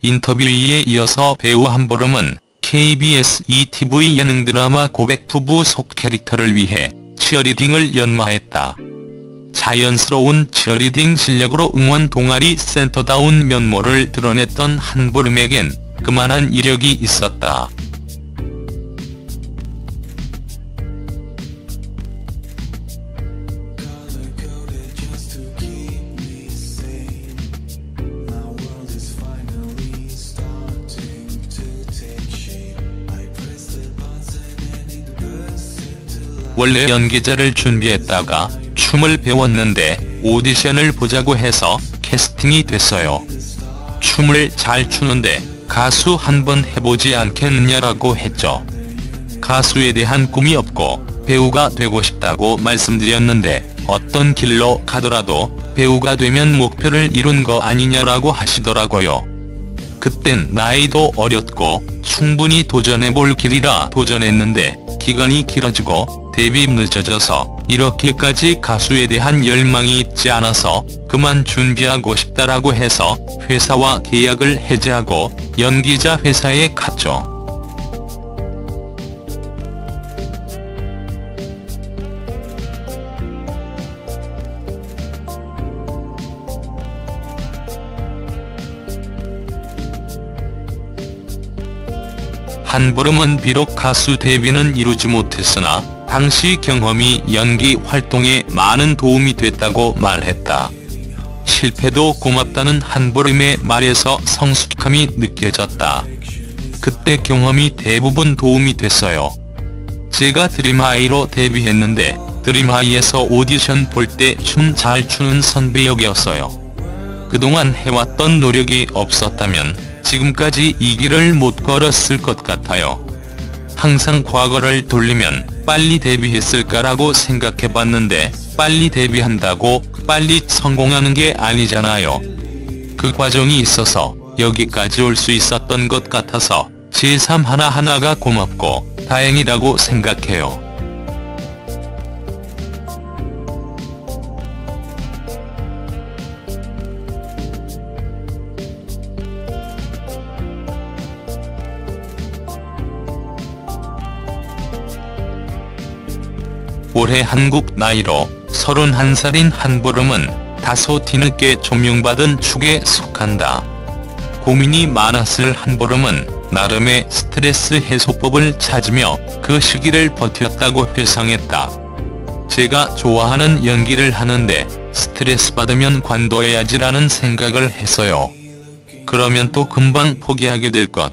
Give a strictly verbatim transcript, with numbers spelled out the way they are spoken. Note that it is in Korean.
인터뷰에 이어서 배우 한보름은 케이비에스 이티비 예능 드라마 고백 부부 속 캐릭터를 위해 치어리딩을 연마했다. 자연스러운 치어리딩 실력으로 응원 동아리 센터다운 면모를 드러냈던 한보름에겐 그만한 이력이 있었다. 원래 연기자를 준비했다가 춤을 배웠는데 오디션을 보자고 해서 캐스팅이 됐어요. 춤을 잘 추는데 가수 한번 해보지 않겠느냐라고 했죠. 가수에 대한 꿈이 없고 배우가 되고 싶다고 말씀드렸는데 어떤 길로 가더라도 배우가 되면 목표를 이룬 거 아니냐라고 하시더라고요. 그땐 나이도 어렸고 충분히 도전해볼 길이라 도전했는데 기간이 길어지고 데뷔 늦어져서 이렇게까지 가수에 대한 열망이 있지 않아서 그만 준비하고 싶다라고 해서 회사와 계약을 해지하고 연기자 회사에 갔죠. 한보름은 비록 가수 데뷔는 이루지 못했으나 당시 경험이 연기 활동에 많은 도움이 됐다고 말했다. 실패도 고맙다는 한보름의 말에서 성숙함이 느껴졌다. 그때 경험이 대부분 도움이 됐어요. 제가 드림하이로 데뷔했는데 드림하이에서 오디션 볼 때 춤 잘 추는 선배 역이었어요. 그동안 해왔던 노력이 없었다면 지금까지 이 길을 못 걸었을 것 같아요. 항상 과거를 돌리면 빨리 데뷔했을까라고 생각해봤는데 빨리 데뷔한다고 빨리 성공하는 게 아니잖아요. 그 과정이 있어서 여기까지 올 수 있었던 것 같아서 제 삶 하나하나가 고맙고 다행이라고 생각해요. 올해 한국 나이로 서른한 살인 한보름은 다소 뒤늦게 조명받은 축에 속한다. 고민이 많았을 한보름은 나름의 스트레스 해소법을 찾으며 그 시기를 버텼다고 회상했다. 제가 좋아하는 연기를 하는데 스트레스 받으면 관둬야지라는 생각을 했어요. 그러면 또 금방 포기하게 될 것.